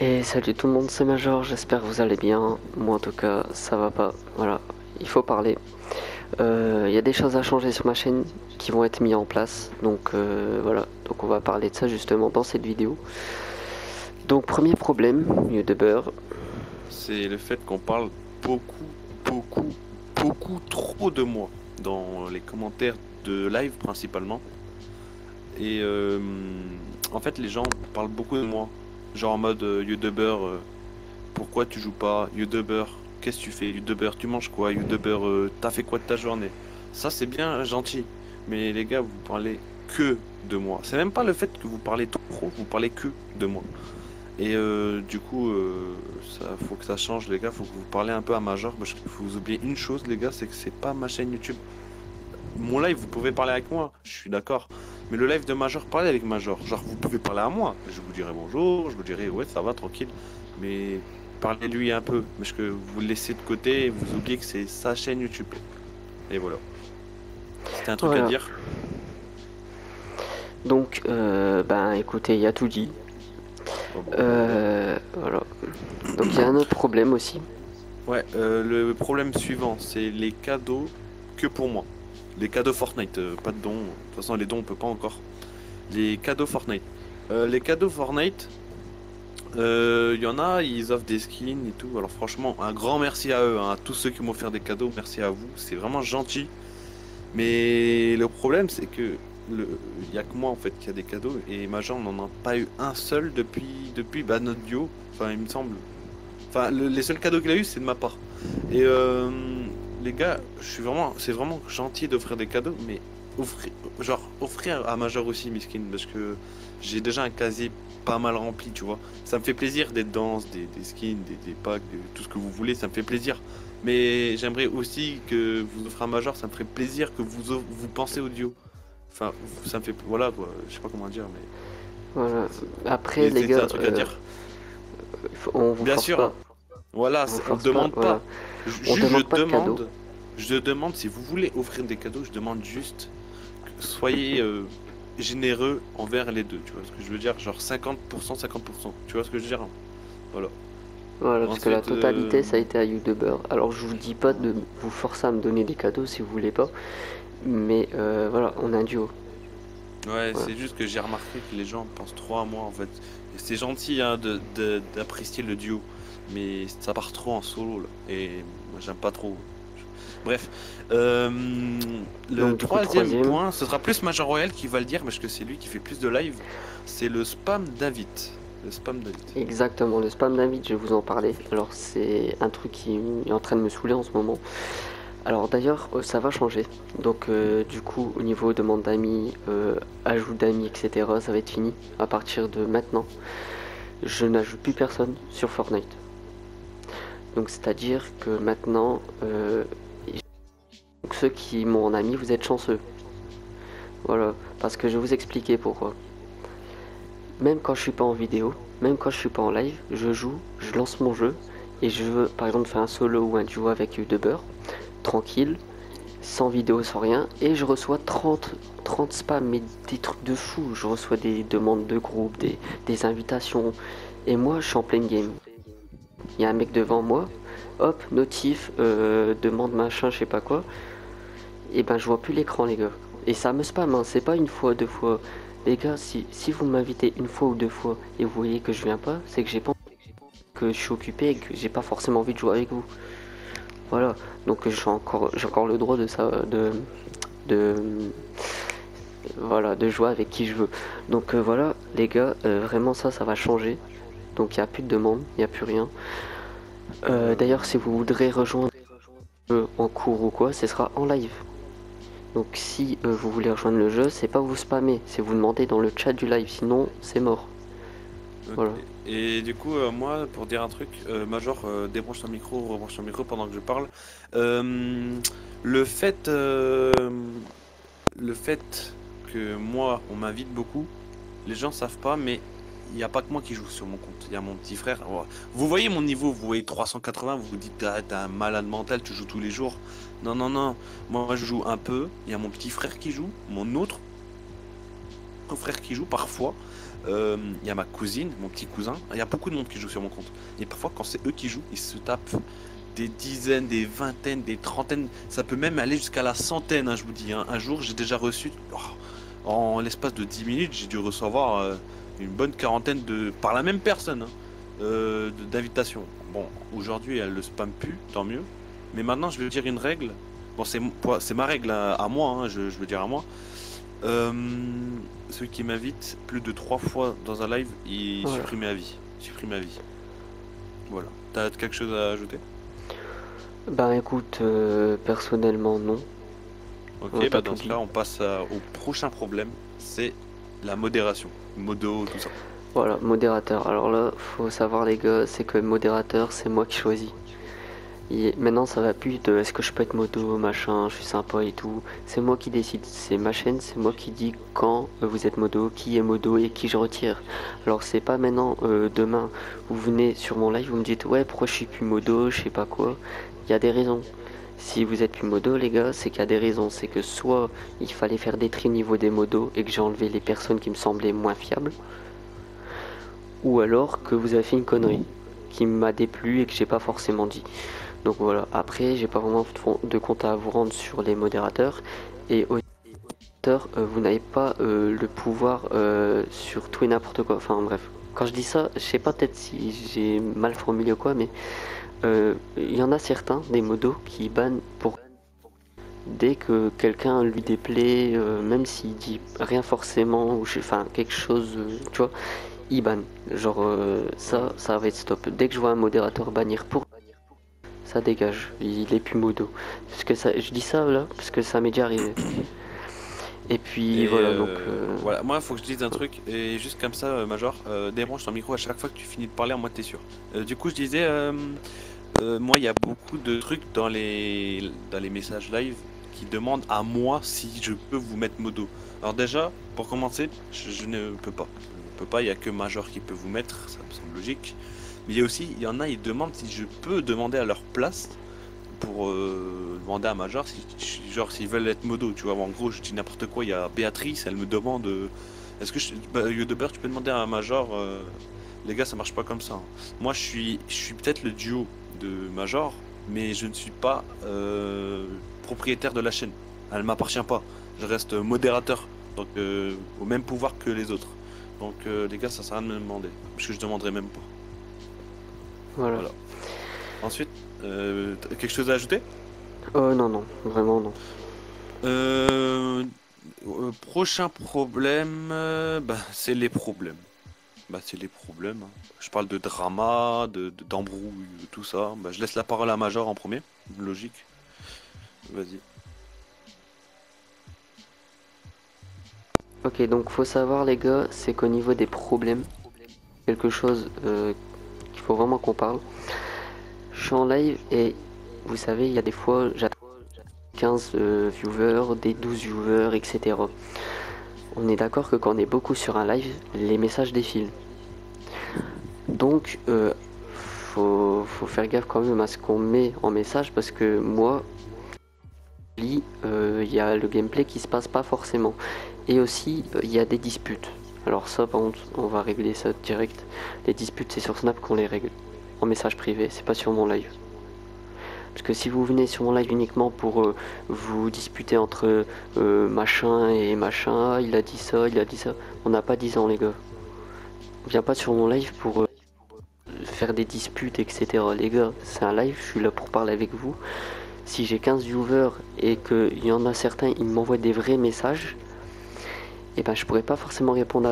Et salut tout le monde, c'est Major, j'espère que vous allez bien. Moi en tout cas, ça va pas. Voilà, il faut parler. Il y a des choses à changer sur ma chaîne qui vont être mises en place. Donc voilà, donc on va parler de ça justement dans cette vidéo. Donc premier problème, YouTuber. C'est le fait qu'on parle beaucoup, beaucoup, beaucoup trop de moi dans les commentaires de live principalement. Et en fait, les gens parlent beaucoup de moi. Genre en mode YouTuber, pourquoi tu joues pas? YouTuber, qu'est-ce que tu fais? YouTuber, tu manges quoi? YouTuber, t'as fait quoi de ta journée? Ça, c'est bien gentil. Mais les gars, vous parlez que de moi. C'est même pas le fait que vous parlez trop, vous parlez que de moi. Et du coup, ça, faut que ça change, les gars. Faut que vous parlez un peu à Major. Parce qu'il faut vous oublier une chose, les gars, c'est que c'est pas ma chaîne YouTube. Mon live, vous pouvez parler avec moi, je suis d'accord. Mais le live de Major, parlez avec Major. Genre, vous pouvez parler à moi. Je vous dirai bonjour, je vous dirai ouais, ça va, tranquille. Mais parlez-lui un peu. Parce que vous le laissez de côté et vous oubliez que c'est sa chaîne YouTube. Et voilà. C'était un truc à Voilà, dire. donc ben écoutez, il y a tout dit. Oh, bon. Voilà. Donc il y a un autre problème aussi. Ouais, le problème suivant, c'est les cadeaux que pour moi. Les cadeaux Fortnite, pas de dons. De toute façon, les dons, on peut pas encore. Les cadeaux Fortnite. Les cadeaux Fortnite, il y en a, ils offrent des skins et tout. Alors franchement, un grand merci à eux, hein, à tous ceux qui m'ont offert des cadeaux. Merci à vous, c'est vraiment gentil. Mais le problème, c'est que il y a que moi en fait qui a des cadeaux et Major n'en a pas eu un seul depuis bah, notre duo. Enfin, il me semble. Enfin, les seuls cadeaux qu'il a eu, c'est de ma part. Et les gars, c'est vraiment gentil d'offrir des cadeaux, mais offrir à Major aussi, Miskin, parce que j'ai déjà un casier pas mal rempli, tu vois. Ça me fait plaisir des danses, des skins, des packs, tout ce que vous voulez, ça me fait plaisir. Mais j'aimerais aussi que vous offrez à Major, ça me ferait plaisir que vous pensez au duo. Enfin, ça me fait, voilà quoi, je sais pas comment dire, mais Voilà. Après mais les c'est un gars, truc à dire. on vous Bien force sûr, pas. hein. Voilà, On vous on force pas, demande voilà. pas. On Juste, demande pas de cadeaux. je demande si vous voulez offrir des cadeaux, je demande juste que soyez généreux envers les deux. Tu vois ce que je veux dire? Genre 50%, 50%. Tu vois ce que je veux dire? Voilà. Voilà, parce que la Ensuite, totalité, ça a été à YouTuber. Alors, je vous dis pas de vous forcer à me donner des cadeaux si vous voulez pas, mais voilà, on a un duo. ouais, Voilà. c'est juste que j'ai remarqué que les gens pensent trop à moi en fait. Et c'est gentil hein, d'apprécier le duo, mais ça part trop en solo là. Et moi j'aime pas trop. Bref, le Donc, du coup, troisième troisième, point, ce sera plus Major Royal qui va le dire parce que c'est lui qui fait plus de live. C'est le spam d'invite. Le spam d'invite. exactement, le spam d'invite, je vais vous en parler. Alors, c'est un truc qui est en train de me saouler en ce moment. Alors, d'ailleurs, ça va changer. Donc, du coup, au niveau demande d'amis, ajout d'amis, etc., ça va être fini. À partir de maintenant, je n'ajoute plus personne sur Fortnite. Donc, c'est-à-dire que maintenant, donc ceux qui m'ont en ami, vous êtes chanceux. Voilà, parce que je vais vous expliquer pourquoi. Même quand je suis pas en vidéo, même quand je suis pas en live, je joue, je lance mon jeu et je veux par exemple faire un solo ou un duo avec YouTuber, tranquille, sans vidéo, sans rien, et je reçois 30 spams, mais des trucs de fou. Je reçois des demandes de groupe, des invitations, et moi je suis en pleine game. Il y a un mec devant moi, hop, notif, demande machin, je sais pas quoi, et ben je vois plus l'écran les gars. Et ça me spam, hein, c'est pas une fois, deux fois. Les gars, si vous m'invitez une fois ou deux fois et vous voyez que je viens pas, c'est que j'ai pas que je suis occupé et que j'ai pas forcément envie de jouer avec vous. Voilà. Donc j'ai encore le droit de ça de voilà, de jouer avec qui je veux. Donc voilà, les gars, vraiment ça va changer. Donc il n'y a plus de demande, il n'y a plus rien. D'ailleurs, si vous voudrez rejoindre le jeu en cours ou quoi, ce sera en live. Donc si vous voulez rejoindre le jeu, c'est pas vous spammer, c'est vous demander dans le chat du live, sinon c'est mort. Ok. Voilà. Et du coup, moi, pour dire un truc, Major, débranche ton micro, rebranche ton micro pendant que je parle. Euh, le fait, euh, le fait que moi, on m'invite beaucoup, les gens savent pas, mais il n'y a pas que moi qui joue sur mon compte. Il y a mon petit frère. Voilà. Vous voyez mon niveau, vous voyez 380, vous vous dites, t'as un malade mental, tu joues tous les jours. Non, non, non. Moi, je joue un peu. Il y a mon petit frère qui joue, mon autre frère qui joue parfois. Il y a ma cousine, mon petit cousin. Il y a beaucoup de monde qui joue sur mon compte. Et parfois, quand c'est eux qui jouent, ils se tapent des dizaines, des vingtaines, des trentaines. Ça peut même aller jusqu'à la centaine, hein, je vous dis. Hein. Un jour, j'ai déjà reçu, en l'espace de 10 minutes, j'ai dû recevoir une bonne quarantaine par la même personne hein, d'invitations. Bon, aujourd'hui, elle le spam plus, tant mieux. Mais maintenant, je vais dire une règle. Bon, c'est ma règle à moi, hein, je veux dire à moi. Euh, Celui qui m'invite plus de 3 fois dans un live, il Voilà. supprime à vie. Supprime à vie. Voilà. T'as quelque chose à ajouter? Ben écoute, personnellement non. On a Ok, pas bah tout dans ce dit. cas, on passe au prochain problème, c'est la modération. Modo, tout ça. Voilà, modérateur. Alors là, faut savoir les gars, c'est que modérateur, c'est moi qui choisis. Maintenant, ça va plus de est-ce que je peux être modo, machin, je suis sympa et tout. C'est moi qui décide. C'est ma chaîne, c'est moi qui dis quand vous êtes modo, qui est modo et qui je retire. Alors, c'est pas maintenant, demain, vous venez sur mon live, vous me dites ouais, pourquoi je suis plus modo, je sais pas quoi. Il y a des raisons. Si vous êtes plus modo, les gars, c'est qu'il y a des raisons. C'est que soit il fallait faire des tri au niveau des modos et que j'ai enlevé les personnes qui me semblaient moins fiables, ou alors que vous avez fait une connerie qui m'a déplu et que j'ai pas forcément dit. Donc voilà, après j'ai pas vraiment de compte à vous rendre sur les modérateurs et auditeurs, vous n'avez pas le pouvoir sur tout et n'importe quoi. Enfin bref, quand je dis ça, je sais pas peut-être si j'ai mal formulé ou quoi, mais il y en a certains des modos qui bannent pour dès que quelqu'un lui déplaît, même s'il dit rien forcément ou enfin quelque chose, tu vois, il banne. Genre ça va être stop. Dès que je vois un modérateur bannir pour ça dégage, il est plus modo. Parce que ça, je dis ça là, parce que ça m'est déjà arrivé. Et puis Et voilà, donc voilà, moi, il faut que je dise un truc, et juste comme ça, Major, débranche ton micro à chaque fois que tu finis de parler, en moi, t'es sûr. Du coup, je disais, moi, il y a beaucoup de trucs dans les messages live qui demandent à moi si je peux vous mettre modo. Alors déjà, pour commencer, je ne peux pas. Je ne peux pas, il n'y a que Major qui peut vous mettre, ça me semble logique. Mais il y en a, ils demandent si je peux demander à leur place pour demander à Major genre s'ils veulent être modo, tu vois. En gros, je dis n'importe quoi, il y a Béatrice, elle me demande est-ce que Yodeber, tu peux demander à Major les gars, ça marche pas comme ça. Hein. Moi, je suis peut-être le duo de Major, mais je ne suis pas propriétaire de la chaîne. Elle m'appartient pas. Je reste modérateur, donc au même pouvoir que les autres. Donc les gars, ça sert à rien de me demander, parce que je demanderai même pas. voilà. Voilà. Ensuite, quelque chose à ajouter? Non, non, vraiment non. Euh, Prochain problème, bah, c'est les problèmes. Bah, c'est les problèmes. Hein. Je parle de drama, d'embrouille, de tout ça. Bah, je laisse la parole à Major en premier. Logique. Vas-y. Ok, donc faut savoir les gars, c'est qu'au niveau des problèmes, quelque chose qu'il faut vraiment qu'on parle. Je suis en live et vous savez, il y a des fois, j'attends 15 viewers, des 12 viewers, etc. On est d'accord que quand on est beaucoup sur un live, les messages défilent. Donc, faut faire gaffe quand même à ce qu'on met en message parce que moi, il y a le gameplay qui se passe pas forcément. Et aussi, il y a des disputes. Alors ça, par contre, on va régler ça direct. Les disputes, c'est sur Snap qu'on les règle. En message privé, c'est pas sur mon live. Parce que si vous venez sur mon live uniquement pour vous disputer entre machin et machin, ah, il a dit ça, on n'a pas 10 ans les gars. Viens pas sur mon live pour faire des disputes, etc. Les gars, c'est un live, je suis là pour parler avec vous. Si j'ai 15 viewers et qu'il y en a certains, ils m'envoient des vrais messages, et ben je pourrais pas forcément répondre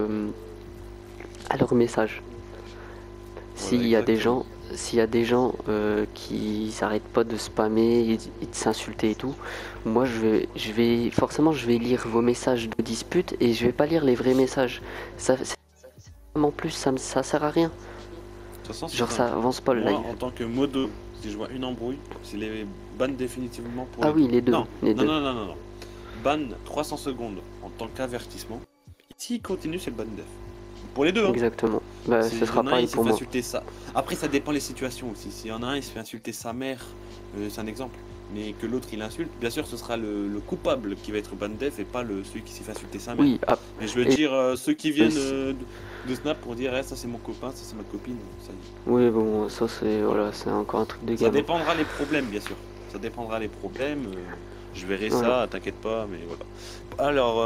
à leurs messages. Voilà, S'il exactement. y a des gens qui s'arrêtent pas de spammer et de s'insulter et tout, moi forcément je vais lire vos messages de dispute et je vais pas lire les vrais messages. En plus ça sert à rien. De toute façon, c'est Genre ça simple. avance pas le Moi, live. en tant que modo, si je vois une embrouille, c'est les ban définitivement pour Ah les oui, deux. les deux, Non, les non, deux. non, non, non, non. Ban 300 secondes en tant qu'avertissement. S'il continue, c'est le ban def. Pour les deux, hein. Exactement. Bah ce Il y sera en a un, pareil il s'est pour fait moi. insulter ça. Après, ça dépend les situations aussi. S'il y en a un, il se fait insulter sa mère, c'est un exemple. mais que l'autre il insulte, bien sûr ce sera le coupable qui va être ban def et pas celui qui s'est fait insulter sa mère. Oui, Mais je veux et dire, ceux qui viennent aussi- de Snap pour dire, ça c'est mon copain, ça c'est ma copine, ça, oui, bon, ça c'est voilà, c'est encore un truc de ça gamin. dépendra les problèmes, bien sûr. Ça dépendra les problèmes. Je verrai Voilà. ça, t'inquiète pas, mais voilà. Alors,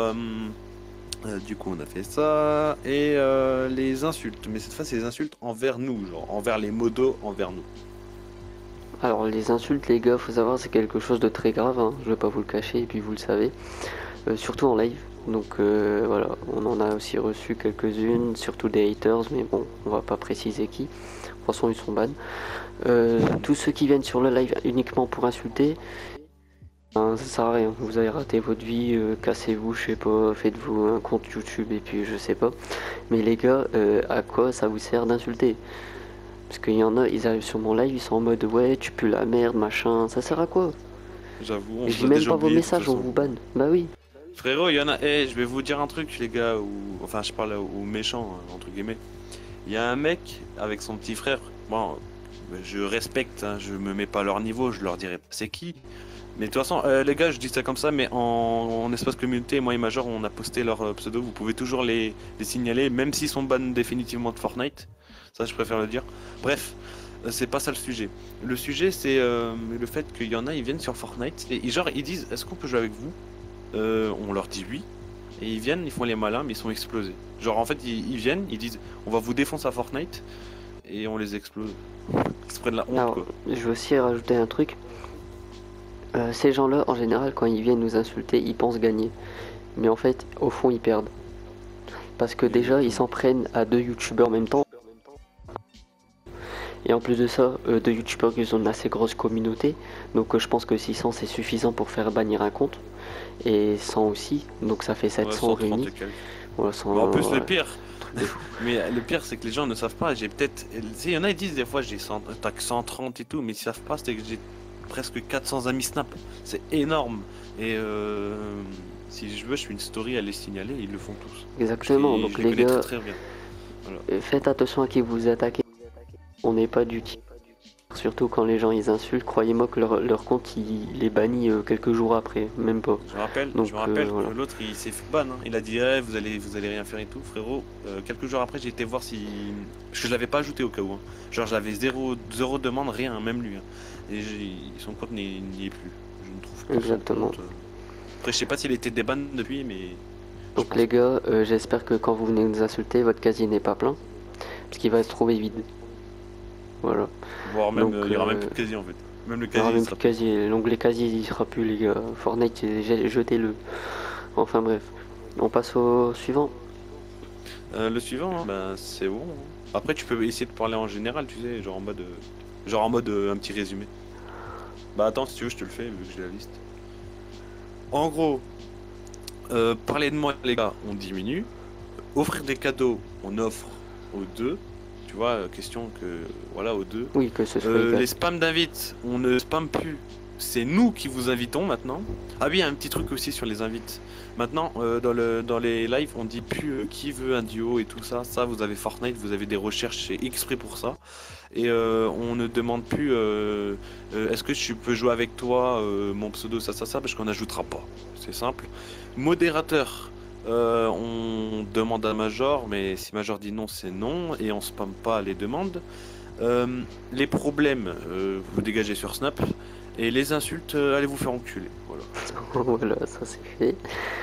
du coup, on a fait ça. Et les insultes. Mais cette fois, c'est les insultes envers nous, genre envers les modos, envers nous. Alors les insultes, les gars, faut savoir, c'est quelque chose de très grave, hein, je vais pas vous le cacher, et puis vous le savez, surtout en live. Donc voilà, on en a aussi reçu quelques-unes, surtout des haters, mais bon, on va pas préciser qui. De toute façon, ils sont ban. Tous ceux qui viennent sur le live uniquement pour insulter, ça sert à rien. Vous avez raté votre vie, cassez-vous, je sais pas, faites-vous un compte YouTube et puis je sais pas. Mais les gars, à quoi ça vous sert d'insulter? Parce qu'il y en a, ils arrivent sur mon live, ils sont en mode ouais, tu pues la merde, machin, ça sert à quoi? J'avoue, on Et je vous lis a même déjà pas vos oublié de toute messages, on façon. vous banne. Bah oui. Frérot, il y en a. Eh, je vais vous dire un truc, les gars, enfin, je parle aux méchants, entre guillemets. Il y a un mec avec son petit frère. Bon, je respecte, hein, je me mets pas à leur niveau, je leur dirai pas c'est qui. Mais de toute façon, les gars, je dis ça comme ça, mais en espace communauté, moi et Major, on a posté leur pseudo. Vous pouvez toujours les signaler, même s'ils sont ban définitivement de Fortnite. Ça, je préfère le dire. Bref, c'est pas ça le sujet. Le sujet, c'est le fait qu'il y en a, ils viennent sur Fortnite et genre ils disent, est-ce qu'on peut jouer avec vous? On leur dit oui. Et ils viennent, ils font les malins, mais ils sont explosés. Genre en fait, ils viennent, ils disent, on va vous défoncer à Fortnite et on les explose. Ils se prennent la honte, Alors, quoi. je veux aussi rajouter un truc. Ces gens-là, en général, quand ils viennent nous insulter, ils pensent gagner. Mais en fait, au fond, ils perdent. Parce que déjà, ils s'en prennent à deux youtubeurs en même temps. Et en plus de ça, deux youtubeurs qui ont une assez grosse communauté. Donc je pense que 600 c'est suffisant pour faire bannir un compte. Et 100 aussi. Donc ça fait Ouais, 700 130 réunis. et quelques. Voilà, 100, Mais en plus, le voilà, pire, truc de fou. mais le pire, c'est que les gens ne savent pas. J'ai peut-être. Tu sais, il y en a, ils disent des fois, t'as que 130 et tout, mais ils savent pas, c'est que j'ai presque 400 amis Snap. C'est énorme. Et si je veux, je fais une story à les signaler, ils le font tous. Exactement. Je Donc les les connais gars, très bien. Voilà. faites attention à qui vous attaquez. On n'est pas du type. Surtout quand les gens ils insultent, croyez-moi que leur compte il est banni quelques jours après, même pas. Donc Je me rappelle voilà. que l'autre il s'est fait ban. Hein. Il a dit eh, vous allez rien faire et tout, frérot. Quelques jours après, j'ai été voir si. Parce que je l'avais pas ajouté au cas où. Hein. Genre, j'avais zéro demande, rien, même lui. Hein. Et son compte n'y est plus. Je ne trouve plus son Exactement. compte. Après, je sais pas s'il était déban depuis, mais. je Donc pense les pas. gars, j'espère que quand vous venez nous insulter, votre casier n'est pas plein, parce qu'il va se trouver vide. Voilà. Voire même, Donc, il y aura même plus de casier en fait. Même le il y aura casier il même sera plus de casier. L'onglet casier il sera plus les gars. Fortnite, jetez-le. Enfin bref. On passe au suivant. Le suivant, hein, ben, c'est bon. Hein. Après, tu peux essayer de parler en général, tu sais, genre en mode un petit résumé. Bah attends, si tu veux, je te le fais vu que j'ai la liste. En gros, parler de moi, les gars, on diminue. Offrir des cadeaux, on offre aux deux. Tu vois, question que voilà aux deux. Oui, que ce soit égal. Les spams d'invites, on ne spamme plus. C'est nous qui vous invitons maintenant. Ah oui, il y a un petit truc aussi sur les invites. Maintenant, dans les lives, on dit plus qui veut un duo et tout ça. Ça, vous avez Fortnite, vous avez des recherches, c'est exprès pour ça. Et on ne demande plus est-ce que je peux jouer avec toi, mon pseudo, ça, parce qu'on n'ajoutera pas. C'est simple. Modérateur. On demande à Major, mais si Major dit non, c'est non, et on spamme pas les demandes. Les problèmes, vous dégagez sur Snap, et les insultes, allez vous faire enculer. Voilà. Voilà, ça c'est fait.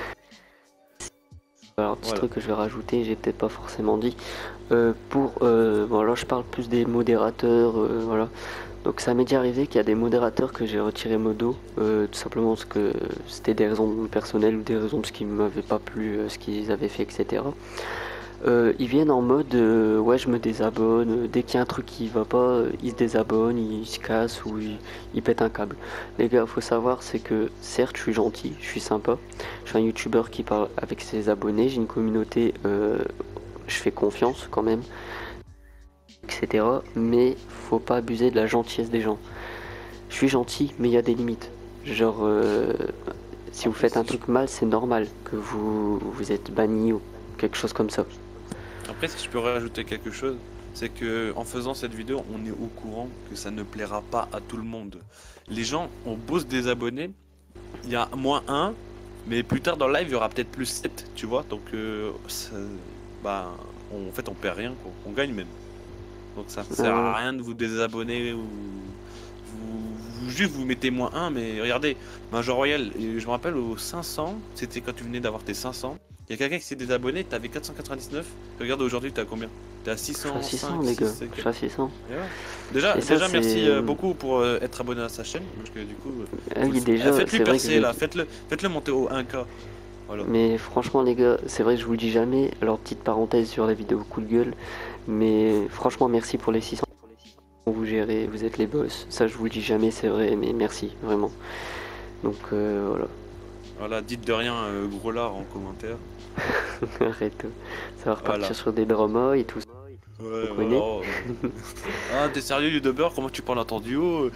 Alors, petit Voilà. truc que je vais rajouter, j'ai peut-être pas forcément dit. Bon, alors je parle plus des modérateurs, voilà. Donc ça m'est déjà arrivé qu'il y a des modérateurs que j'ai retiré modo, tout simplement parce que c'était des raisons personnelles ou des raisons parce qu'ils m'avaient pas plu ce qu'ils avaient fait, etc. Ils viennent en mode ouais je me désabonne, dès qu'il y a un truc qui va pas, ils se désabonnent, ils se cassent ou ils pètent un câble. Les gars, faut savoir c'est que certes je suis gentil, je suis sympa, je suis un youtubeur qui parle avec ses abonnés, j'ai une communauté, je fais confiance quand même, etc. Mais faut pas abuser de la gentillesse des gens. Je suis gentil, mais il y a des limites. Genre, si vous faites un truc mal, c'est normal que vous êtes banni ou quelque chose comme ça. Après, si je peux rajouter quelque chose, c'est que en faisant cette vidéo, on est au courant que ça ne plaira pas à tout le monde. Les gens ont beau se désabonner, il y a moins un, mais plus tard dans le live, il y aura peut-être plus 7, tu vois. Donc, bah, en fait, on perd rien, quoi. On gagne même. Donc, ça ne sert à rien de vous désabonner ou juste vous mettez moins un. Mais regardez, Major Royal, je me rappelle aux 500, c'était quand tu venais d'avoir tes 500. Il y a quelqu'un qui s'est désabonné, t'avais 499. Regarde, aujourd'hui, t'es à combien? T'es à 600, je suis à 600 les gars, je suis à 600. Déjà, ça, merci beaucoup pour être abonné à sa chaîne. Parce que du coup, oui, déjà, faites-lui percer là, faites-le monter au 1K. Voilà. Mais franchement les gars, c'est vrai que je vous le dis jamais, alors petite parenthèse sur la vidéo coup de gueule, mais franchement merci pour les 600, vous gérez, vous êtes les boss, ça je vous le dis jamais, c'est vrai, mais merci, vraiment. Donc voilà. Voilà, dites de rien gros lard en commentaire. Arrête, ça va repartir sur des dramas et tout ça. Ouais, voilà. Ah, t'es sérieux, YouTuber? Comment tu parles à ton duo?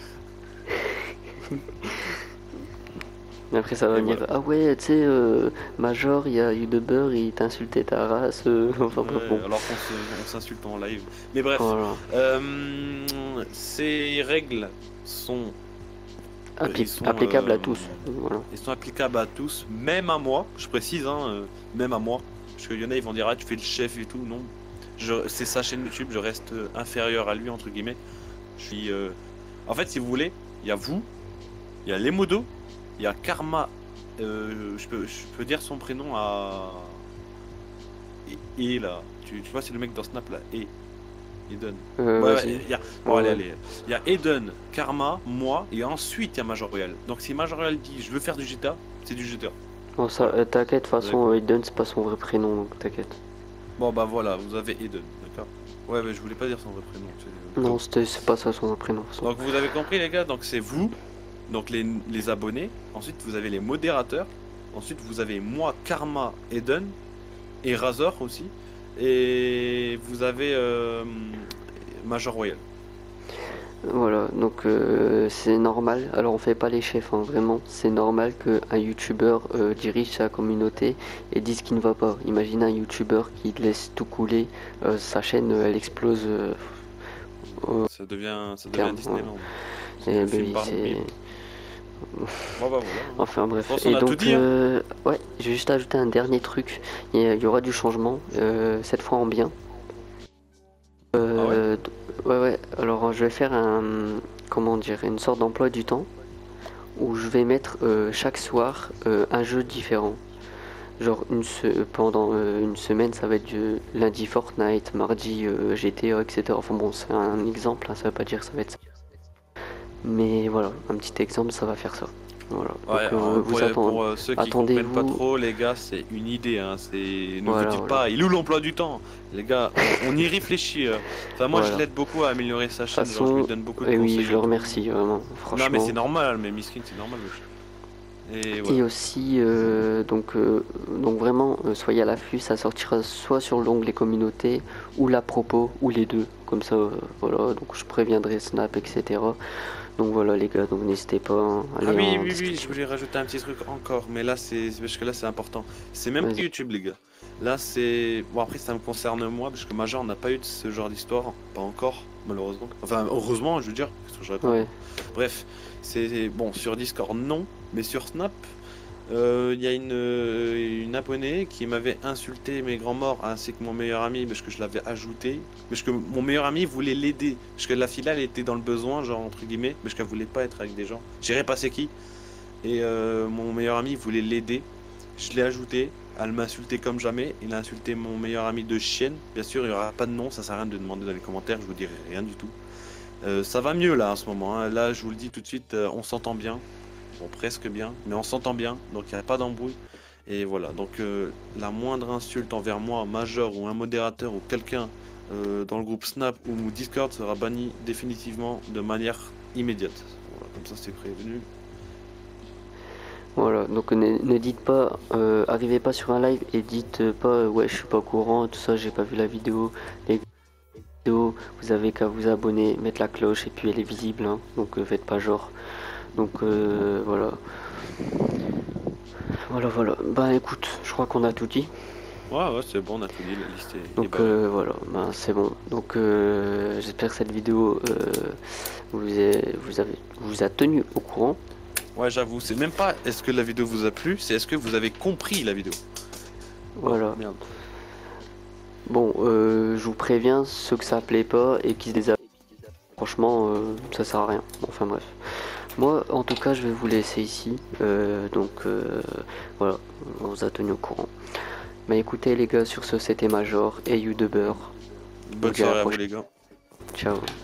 Mais après ça va venir, voilà. Ah ouais, tu sais, Major, il y a YouTuber, il t'insultait ta race, enfin ouais, bon. Alors qu'on s'insulte en live. Mais bref, voilà. Ces règles sont applicables à tous. Voilà. Ils sont applicables à tous, même à moi, je précise, hein, même à moi. Parce qu'il y en a, ils vont dire, ah, tu fais le chef et tout. Non, c'est sa chaîne YouTube, je reste inférieur à lui, entre guillemets. Je suis. En fait, si vous voulez, il y a vous, il y a les modos, il y a Karma. Je peux dire son prénom à. Et là. Tu vois, c'est le mec dans Snap là. Eden. Allez. Il y a Eden, Karma, moi, et ensuite il y a Major Royal. Donc si Major Royal dit je veux faire du GTA, c'est du GTA. Bon, ça, t'inquiète, de toute façon, Eden c'est pas son vrai prénom, donc t'inquiète. Bon bah voilà, vous avez Eden, d'accord. Ouais, mais je voulais pas dire son vrai prénom. Non, c'est pas ça son vrai prénom. Donc vous avez compris les gars, donc c'est vous, donc les abonnés, ensuite vous avez les modérateurs, ensuite vous avez moi, Karma, Eden, et Razor aussi. Et vous avez Major Royal. Voilà, donc c'est normal. Alors on fait pas les chefs, hein, vraiment. C'est normal qu'un youtubeur dirige sa communauté et dise ce qui ne va pas. Imaginez un youtubeur qui laisse tout couler, sa chaîne elle explose. Ça devient Disneyland. Et ben, c'est... Bon, bah, voilà. Enfin bref, et donc ouais, j'ai juste ajouté un dernier truc. Il y aura du changement, cette fois en bien. Ouais, alors je vais faire comment dire, une sorte d'emploi du temps où je vais mettre chaque soir un jeu différent. Genre pendant une semaine ça va être lundi Fortnite, mardi GTA, etc. Enfin bon, c'est un exemple, hein, ça veut pas dire que ça va être ça. Mais voilà, un petit exemple, ça va faire ça. Voilà. Ouais, donc, pour ceux qui comprennent pas trop, les gars, c'est une idée. Hein, ne vous dites pas, il est où l'emploi du temps? Les gars, on y réfléchit. Enfin, moi, je l'aide beaucoup à améliorer sa chaîne. Façon, genre, je lui donne beaucoup de conseils. Oui, je le remercie vraiment. Franchement. Non, mais c'est normal, mais Miskin, c'est normal. Et aussi, donc vraiment, soyez à l'affût, ça sortira soit sur l'onglet communauté ou la propos ou les deux. Comme ça, voilà. Donc je préviendrai Snap, etc. Donc voilà les gars, donc n'hésitez pas à aller oui, je voulais rajouter un petit truc encore, mais là c'est parce que là c'est important. C'est même pas YouTube les gars. Là c'est bon, après ça me concerne moi parce que Major n'a pas eu de ce genre d'histoire, pas encore malheureusement. Enfin heureusement je veux dire. Ouais. Bref, c'est bon sur Discord non, mais sur Snap. Il y a une abonnée qui m'avait insulté mes grands morts ainsi que mon meilleur ami parce que je l'avais ajouté, parce que mon meilleur ami voulait l'aider, parce que la fille là elle était dans le besoin, genre entre guillemets, parce qu'elle voulait pas être avec des gens. J'irai pas c'est qui. Et mon meilleur ami voulait l'aider. Je l'ai ajouté. Elle m'a insulté comme jamais. Il a insulté mon meilleur ami de chienne. Bien sûr, il n'y aura pas de nom, ça sert à rien de demander dans les commentaires, je vous dirai rien du tout. Ça va mieux là en ce moment. Hein. Là, je vous le dis tout de suite, on s'entend bien. Bon, presque bien, mais on s'entend bien, donc il n'y a pas d'embrouille. Et voilà, donc la moindre insulte envers moi, Major ou un modérateur ou quelqu'un dans le groupe Snap ou Discord sera banni définitivement de manière immédiate. Voilà, comme ça c'est prévenu. Voilà, donc ne dites pas, arrivez pas sur un live et dites pas ouais je suis pas au courant, tout ça, j'ai pas vu la vidéo. Les vidéos, vous avez qu'à vous abonner, mettre la cloche et puis elle est visible, hein, donc faites pas genre. Donc voilà. Voilà. Bah écoute, je crois qu'on a tout dit. Ouais, c'est bon, on a tout dit, la liste est Donc belle. voilà, ben, c'est bon. Donc j'espère que cette vidéo vous a tenu au courant. Ouais, j'avoue, c'est même pas est-ce que la vidéo vous a plu, c'est est-ce que vous avez compris la vidéo. Oh, Voilà. merde. Bon, je vous préviens, ceux que ça plaît pas et qui se désabonnent, franchement, ça sert à rien. Bon, enfin bref. Moi, en tout cas, je vais vous laisser ici. Voilà, on vous a tenu au courant. Mais écoutez les gars, sur ce, c'était Major et YouDubber. On Bonne se dit à la soirée à vous prochaine. les gars. Ciao.